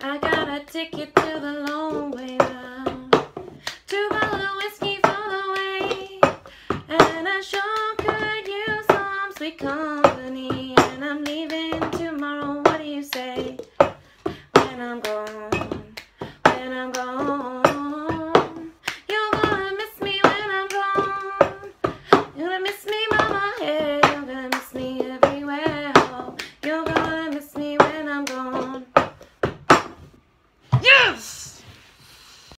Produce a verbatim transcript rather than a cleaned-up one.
I got a ticket to the long way round, two bottle of whiskey for the way, and I sure could use some sweet company.